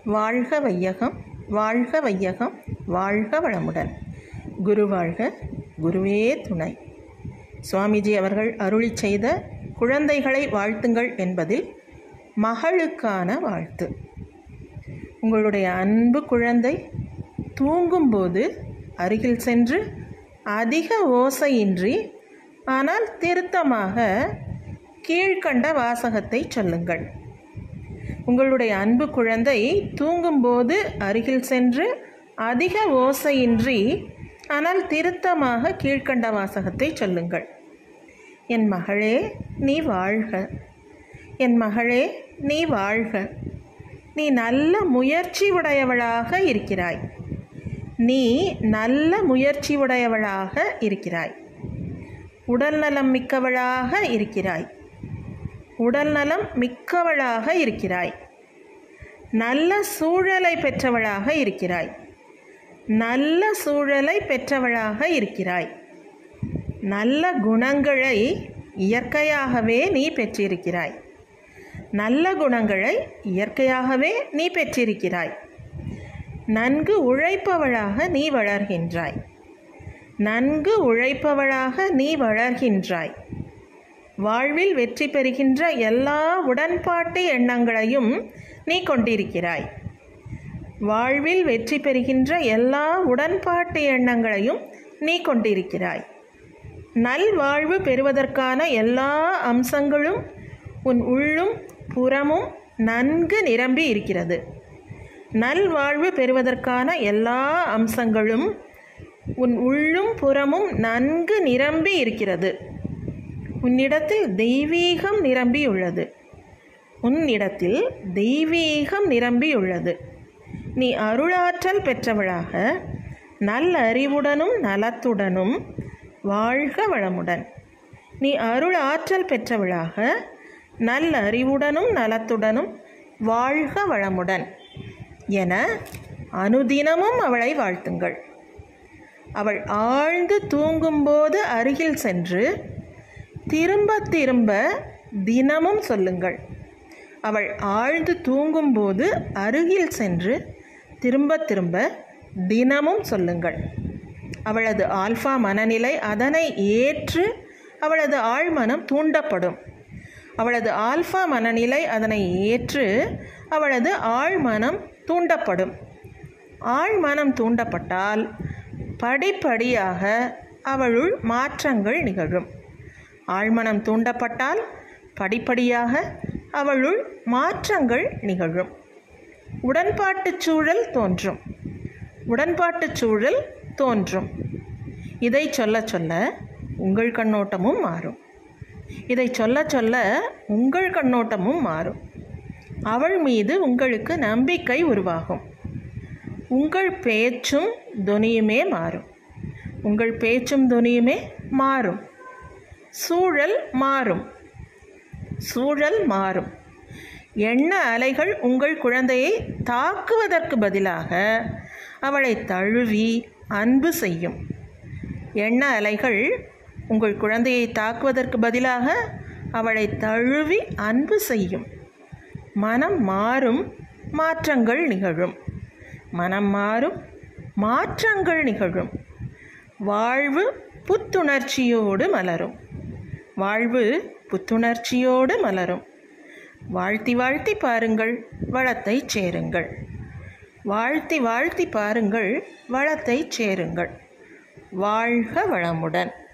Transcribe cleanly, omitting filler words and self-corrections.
வாழ்க வையகம், வாழ்க வையகம், வாழ்க வளமுடன். குரு வாழ்க, குருவே துணை. சுவாமிஜி அவர்கள் அருளி செய்த குழந்தைகளை வாழ்த்துங்கள் என்பதில் மகளுக்கான வாழ்த்து. உங்களுடைய அன்பு குழந்தை தூங்கும்போது அருகில் சென்று அதிக ஓசையின்றி ஆனால் திருத்தமாக கீழ்க்கண்ட வாசகத்தை சொல்லுங்கள். உங்களுடைய அன்பு குழந்தை தூங்கும்போது அருகில் சென்று அதிக ஓசையின்றி ஆனால் திருத்தமாக கீழ்க்கண்ட வாசகத்தை சொல்லுங்கள். என் மகளே நீ வாழ்க, என் மகளே நீ வாழ்க. நீ நல்ல முயற்சி உடையவளாக இருக்கிறாய். நீ நல்ல முயற்சி உடையவளாக இருக்கிறாய். உடல்நலம் மிக்கவளாக இருக்கிறாய். உடல்நலம் மிக்கவளாக இருக்கிறாய். நல்ல சூழலை பெற்றவளாக இருக்கிறாய். நல்ல சூழலை பெற்றவளாக இருக்கிறாய். நல்ல குணங்களை இயற்கையாகவே நீ பெற்றிருக்கிறாய். நல்ல குணங்களை இயற்கையாகவே நீ பெற்றிருக்கிறாய். நன்கு உழைப்பவளாக நீ வளர்கின்றாய். நன்கு உழைப்பவளாக நீ வளர்கின்றாய். வாழ்வில் வெற்றி பெறுகின்ற எல்லா உடன்பாட்டு எண்ணங்களையும் நீ கொண்டிருக்கிறாய். வாழ்வில் வெற்றி பெறுகின்ற எல்லா உடன்பாட்டு எண்ணங்களையும் நீ கொண்டிருக்கிறாய். நல்வாழ்வு பெறுவதற்கான எல்லா அம்சங்களும் உன் உள்ளும் புறமும் நன்கு நிரம்பி இருக்கிறது. நல்வாழ்வு பெறுவதற்கான எல்லா அம்சங்களும் உன் உள்ளும் புறமும் நன்கு நிரம்பி இருக்கிறது. உன்னிடத்தில் தெய்வீகம் நிரம்பியுள்ளது. உன்னிடத்தில் தெய்வீகம் நிரம்பியுள்ளது. நீ அருளாற்றல் பெற்றவளாக நல்லறிவுடனும் நலத்துடனும் வாழ்க வளமுடன். நீ அருளாற்றல் பெற்றவளாக நல்லறிவுடனும் நலத்துடனும் வாழ்க வளமுடன் என அனுதினமும் அவளை வாழ்த்துங்கள். அவள் ஆழ்ந்து தூங்கும்போது அருகில் சென்று திரும்ப திரும்ப தினமும் சொல்லுங்கள். அவள் ஆழ்ந்து தூங்கும்போது அருகில் சென்று திரும்ப திரும்ப தினமும் சொல்லுங்கள். அவளது ஆல்ஃபா மனநிலை அதனை ஏற்று அவளது ஆழ்மனம் தூண்டப்படும். அவளது ஆல்ஃபா மனநிலை அதனை ஏற்று அவளது ஆழ்மனம் தூண்டப்படும். ஆழ்மனம் தூண்டப்பட்டால் படிப்படியாக அவளுள் மாற்றங்கள் நிகழும். ஆழ்மனம் தூண்டப்பட்டால் படிப்படியாக அவளுள் மாற்றங்கள் நிகழும். உடன்பாட்டுச் சூழல் தோன்றும். உடன்பாட்டுச் சூழல் தோன்றும். இதை சொல்ல சொல்ல உங்கள் கண்ணோட்டமும் மாறும். இதை சொல்ல சொல்ல உங்கள் கண்ணோட்டமும் மாறும். அவள் மீது உங்களுக்கு நம்பிக்கை உருவாகும். உங்கள் பேச்சும் தொனியுமே மாறும். உங்கள் பேச்சும் தொனியுமே மாறும். சூழல் மாறும். சூழல் மாறும். எண்ண அலைகள் உங்கள் குழந்தையை தாக்குவதற்கு பதிலாக அவளை தழுவி அன்பு செய்யும். எண்ண அலைகள் உங்கள் குழந்தையை தாக்குவதற்கு பதிலாக அவளை தழுவி அன்பு செய்யும். மனம் மாறும், மாற்றங்கள் நிகழும். மனம் மாறும், மாற்றங்கள் நிகழும். வாழ்வு புத்துணர்ச்சியோடு மலரும். வாழ்வு புத்துணர்ச்சியோடு மலரும். வாழ்த்தி வாழ்த்தி பாருங்கள், வளத்தை சேருங்கள். வாழ்த்தி வாழ்த்தி பாருங்கள், வளத்தை சேருங்கள். வாழ்க வளமுடன்.